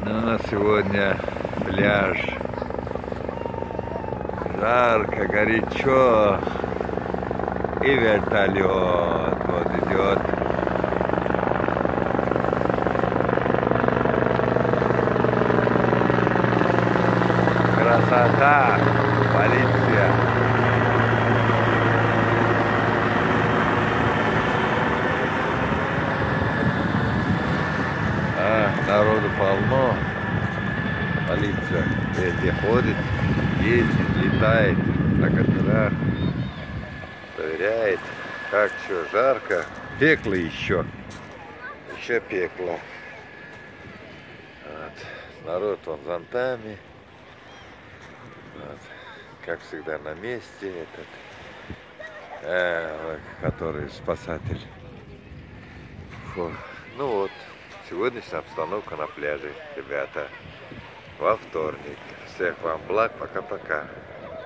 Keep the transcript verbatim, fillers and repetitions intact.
Ну, сегодня пляж. Жарко, горячо. И вертолет вот идет. Красота, полиция. А, народу полно. Полиция везде ходит, ездит, летает на катерах, проверяет, как что, жарко, пекло еще, еще пекло. Вот. Народ вон зонтами, вот. Как всегда на месте этот, э, который спасатель. Фу. Ну вот, сегодняшняя обстановка на пляже, ребята. Во вторник. Всех вам благ, пока-пока.